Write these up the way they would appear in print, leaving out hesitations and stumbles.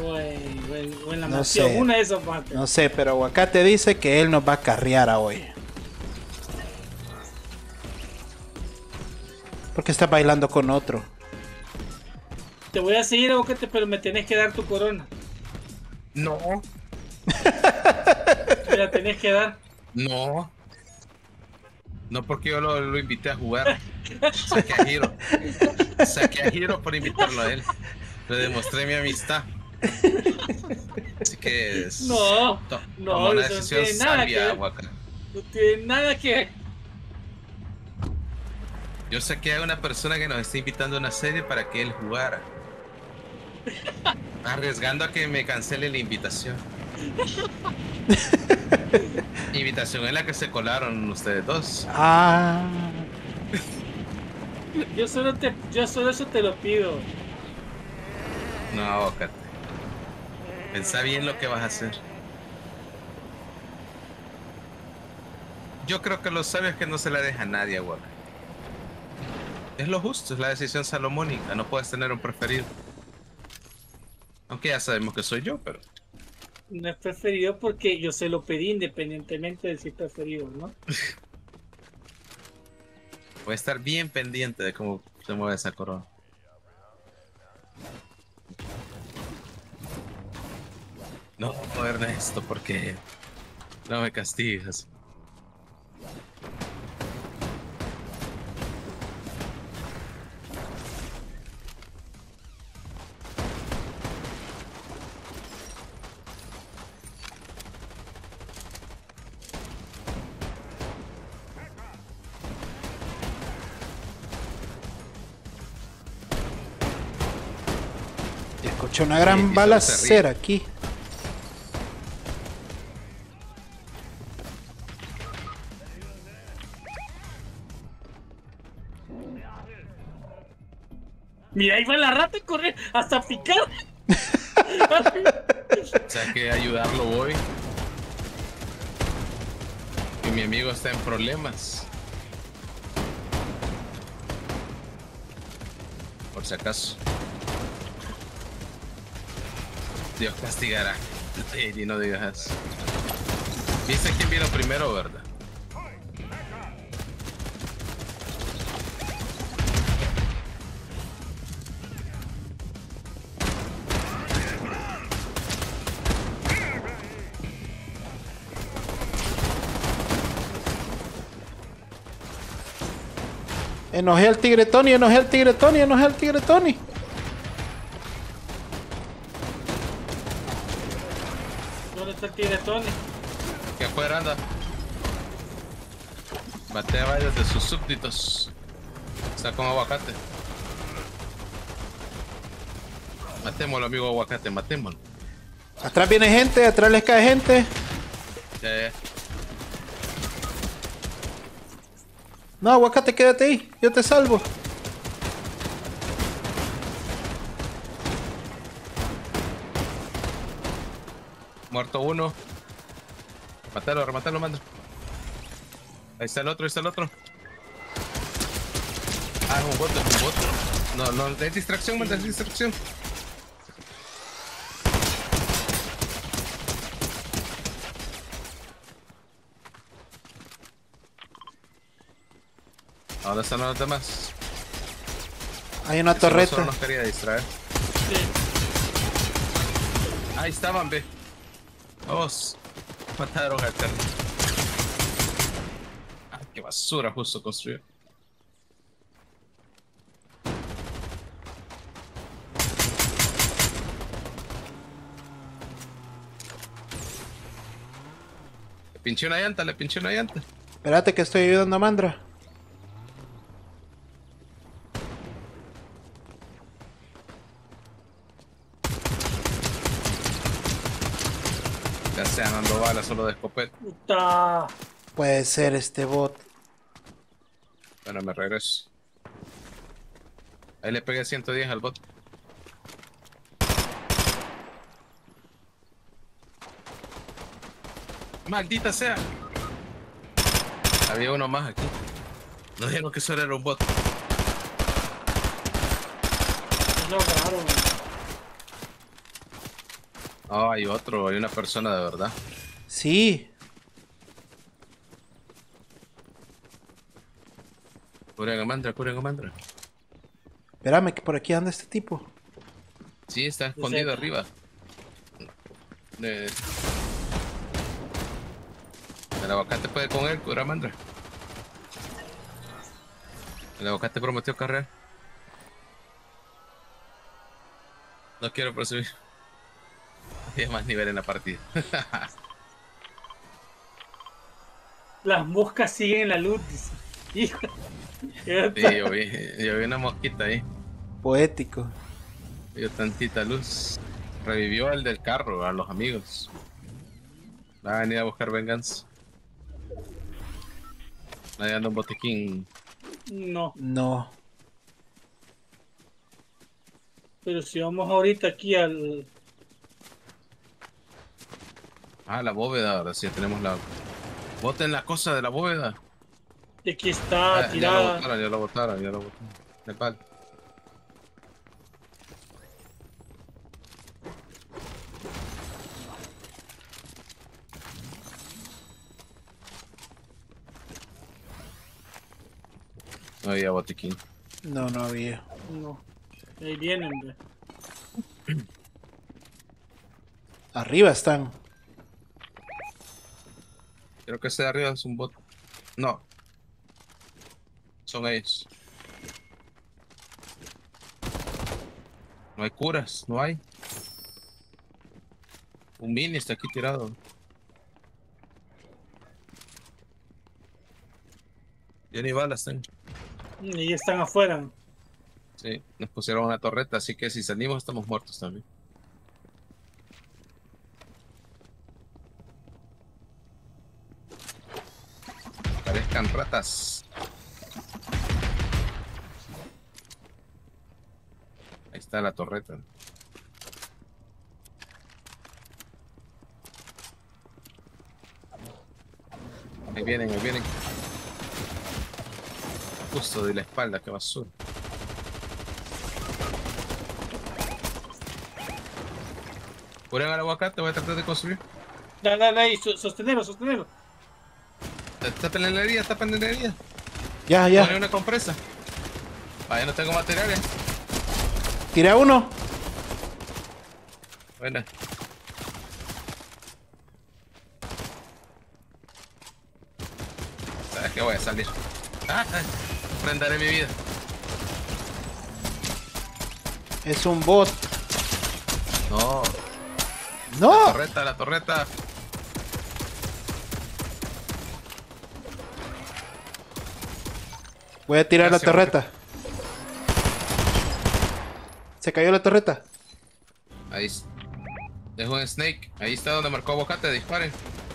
O en la No mansión, sé. una de esas partes. No sé, pero Aguacate dice que él nos va a carrear a hoy. Porque está bailando con otro. Te voy a seguir, Aguacate, pero me tenés que dar tu corona. No, Me la tenés que dar. no. No porque yo lo invité a jugar. Saqué a Hiro. Saqué a Hiro por invitarlo a él. Le demostré mi amistad. Así que No, toma no, una eso no decisión tiene nada que sabia, ver. Waka. No tiene nada que ver. Yo saqué a una persona que nos está invitando a una serie para que él jugara. Arriesgando a que me cancele la invitación. Invitación en la que se colaron ustedes dos. Ah. Yo solo eso te lo pido. No, Cate. Pensá bien lo que vas a hacer. Yo creo que lo sabio es que no se la deja a nadie, Waka. Es lo justo, es la decisión salomónica. No puedes tener un preferido. Aunque ya sabemos que soy yo, pero... No es preferido porque yo se lo pedí independientemente de si es preferido, ¿no? Voy a estar bien pendiente de cómo se mueve esa corona. No, Ernesto, porque no me castigas. Escuché una gran Y balacera aquí. Mira, ahí va la rata y correr hasta picar. O sea que ayudarlo voy. Y mi amigo está en problemas. Por si acaso. Dios castigará. Y no digas. ¿Viste quién vino primero, verdad? Enojé al tigre Tony, enojé al tigre Tony, enojé al tigre Tony. ¿Dónde está el tigre Tony? Que afuera anda. Maté a varios de sus súbditos. Está con Aguacate. Matémoslo, amigo Aguacate, matémoslo. Atrás viene gente, atrás les cae gente. Ya. No, Aguacate, quédate ahí, yo te salvo. Muerto uno. Matalo, rematalo, mando. Ahí está el otro, ahí está el otro. Ah, es un bot, es un bot. No, no, es distracción, manda, es distracción. ¿Dónde están los demás? Hay una Ese no torreta. solo nos quería distraer. Sí. Ahí estaban, ve. Vamos. Mataron al carro. Ah, qué basura justo construyó. Le pinché una llanta, le pinché una llanta. Espérate que estoy ayudando a Mandra. Ya sean dando balas solo de escopeta. Puta. Puede ser este bot. Bueno, me regreso. Ahí le pegué 110 al bot. ¡Maldita sea! Había uno más aquí. No dijeron que eso era un bot. Es lo raro, man. Oh, hay otro, hay una persona de verdad. Sí. Curen a Mandra, curen a Mandra. Espérame, que por aquí anda este tipo. Sí, está escondido cerca. arriba. El aguacate puede con él, cura Mandra. El aguacate prometió carrera. No quiero percibir. Hay más nivel en la partida. Las moscas siguen la luz, dice. Hijo. Sí, yo vi una mosquita ahí. Poético. Vio tantita luz. Revivió el del carro, a los amigos. Va a venir a buscar venganza. Nadie anda un botiquín. No, No. pero si vamos ahorita aquí al... Ah, la bóveda, ahora sí tenemos la. Boten la cosa de la bóveda. Aquí está Ah, ya lo tirada. botaron, ya lo botaron, ya lo botaron. Nepal. No había botiquín. No, no había. No, ahí vienen, ve. Arriba están. Creo que ese de arriba es un bot. No. Son ellos. No hay curas, no hay. Un mini está aquí tirado. Ya ni balas tengo. Y ya están afuera. Sí, nos pusieron una torreta, así que si salimos estamos muertos también. Parezcan ratas. Ahí está la torreta. Ahí vienen, ahí vienen. Justo de la espalda, qué basura. Curen al aguacate, voy a tratar de construir. Dale, ahí, sostenelo, sostenelo. Tapen la herida, tapen la herida. Ya, Ponen ya. una compresa. Vaya, no tengo materiales. Tiré a uno. Buena. ¿Sabes qué? Voy a salir. Prenderé mi vida. Es un bot. No, ¡No! torreta, la torreta. Voy a tirar la Gracias, torreta. Se cayó la torreta. Ahí es un snake. Ahí está donde marcó aguacate. Disparen.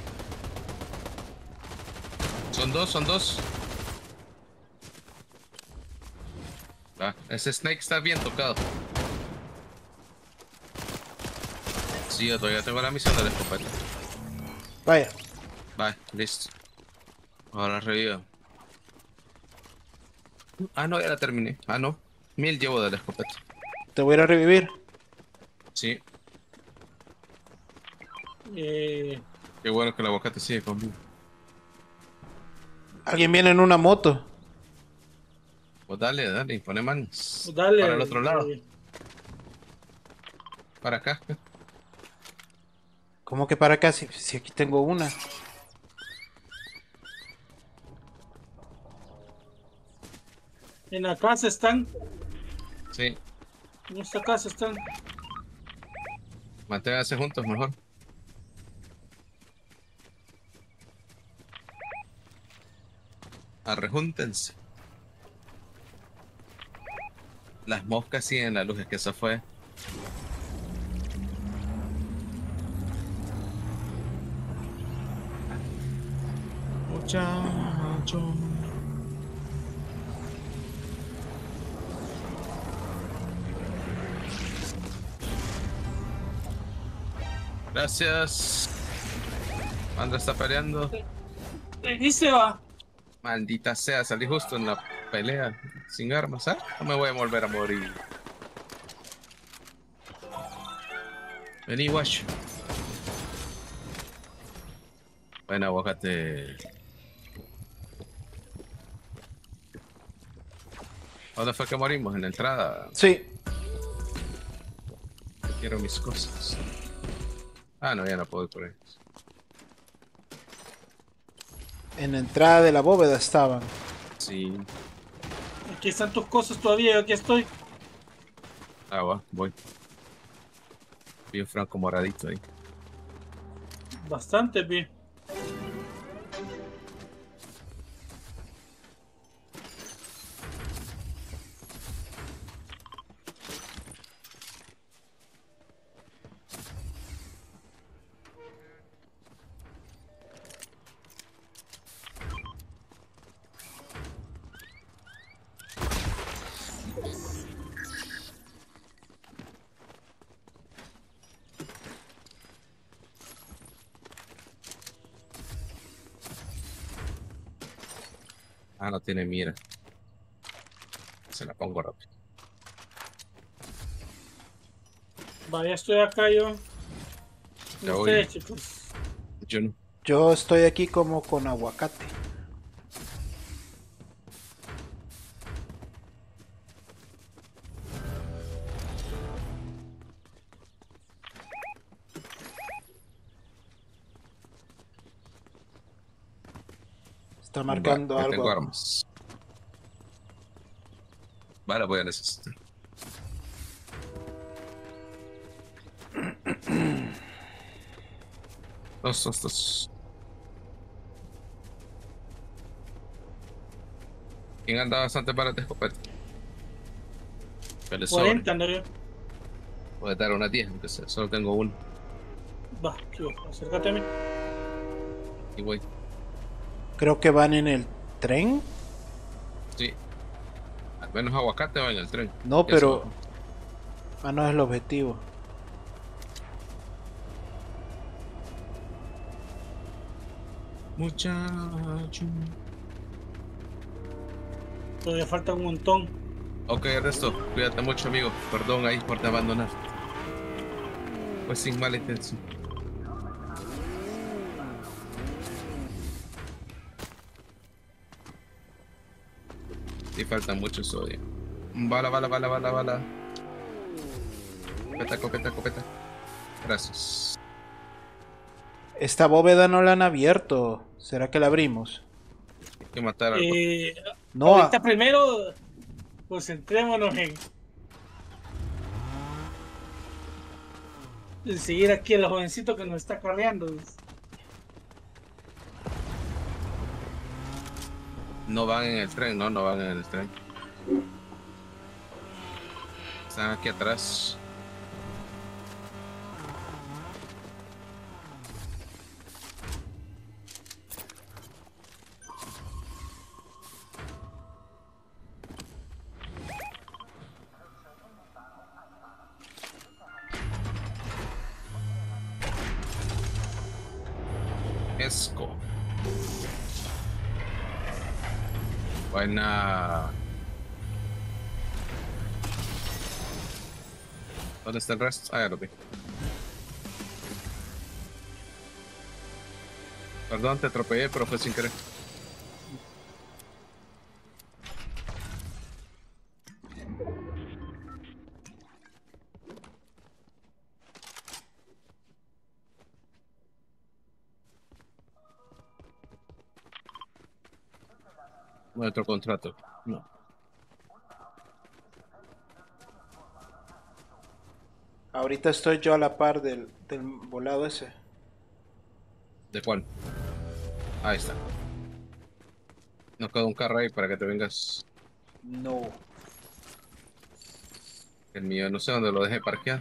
Son dos, son dos. Ah, ese snake está bien tocado. Sí, yo todavía tengo la misión de la escopeta. Vaya. Vale, listo. Ahora revivo. Ah, no, ya la terminé. Ah, no. 1000 llevo de la escopeta. Te voy a ir a revivir. Sí, Eh, qué bueno que el aguacate sigue conmigo. Alguien viene en una moto. Pues dale, dale, pone manos. pues dale. Para el otro lado. Para acá. ¿Cómo que para acá? Si aquí tengo una. En la casa están. Sí, En esta casa están. manténganse juntos mejor. Arrejúntense. Las moscas siguen la luz, es que eso fue. Muchacho. Gracias. Mandra está peleando. Ahí se va. Maldita sea, salí justo en la pelea sin armas, ¿ah? No me voy a volver a morir. Vení, guacho. Bueno, aguacate. ¿Dónde fue que morimos? En la entrada. Sí. Quiero mis cosas. Ah, no, ya no puedo ir por ahí. En la entrada de la bóveda estaban. Sí. Aquí están tus cosas todavía, yo aquí estoy. Ah, va, voy. Vi un franco moradito ahí. Bastante bien. Ah, no tiene mira. Se la pongo rápido. Vaya, estoy acá yo. Ya No voy. sé, chicos. Yo no. Yo estoy aquí como con aguacate. Está Va, marcando ya algo. tengo armas. Vale, voy a necesitar. Dos. ¿Quién anda bastante para el escopeta? Que le sobre. 40 ando yo. Puede dar una 10, aunque sea. Solo tengo uno. Va, tío, acércate a mí. Y voy. Creo que van en el tren. Sí. Al menos aguacate va en el tren. No, Ya se pero... bajó. Ah, no es el objetivo. Muchacho. Todavía falta un montón. Ok, Ernesto, cuídate mucho, amigo. Perdón ahí por te abandonar. Pues sin mala intención. Sí, falta mucho sodio. Bala. Copeta. Gracias. Esta bóveda no la han abierto. ¿Será que la abrimos? Hay que matar algo. No, Ahorita primero, concentrémonos en seguir aquí al jovencito que nos está carreando. No van en el tren, no van en el tren. Están aquí atrás. Esco. Buena. ¿Dónde está el resto? Ah, ya lo vi. Perdón, te atropellé, pero fue sin querer. Nuestro contrato. No. ahorita estoy yo a la par del volado ese. ¿De cuál? Ahí está. No queda un carro ahí para que te vengas. No. El mío no sé dónde lo dejé parquear.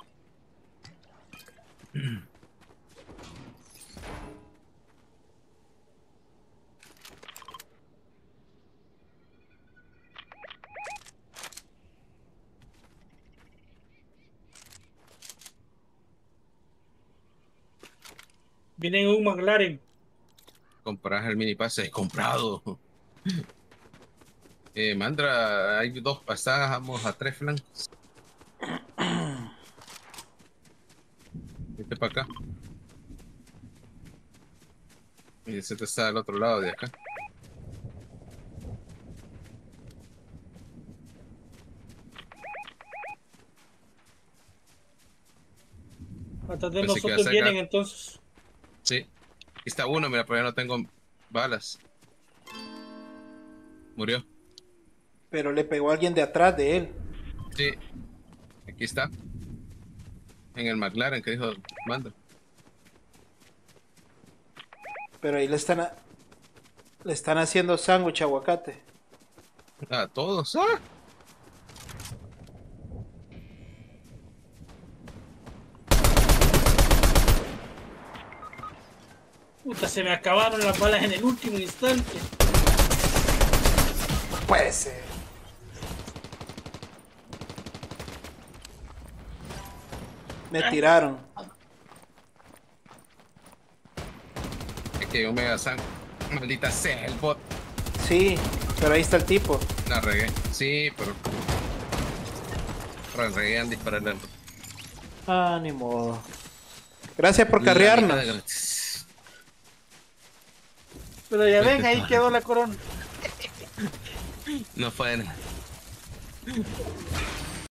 Viene un McLaren. Comprar el mini pase. Comprado. Mandra, hay dos pasadas, vamos a 3 flancos. Vete para acá. Y ese está al otro lado de acá. Atrás de Pensé que iba a nosotros sacar. vienen entonces. Sí. Aquí está uno, mira, pero ya no tengo balas. Murió. Pero le pegó a alguien de atrás de él. Sí. Aquí está. En el McLaren que dijo manda. Pero ahí le están haciendo sándwich aguacate. A todos. ¡Ah! Puta, se me acabaron las balas en el último instante. No puede ser. Me tiraron. Es que un mega sang. Maldita sea el bot. Sí, pero ahí está el tipo. La regué. Sí, pero. La regué en dispararle. Ah, ni modo. Gracias por La carrearnos. mitad de gratis. Pero ya ven, ahí quedó la corona. No fue nada.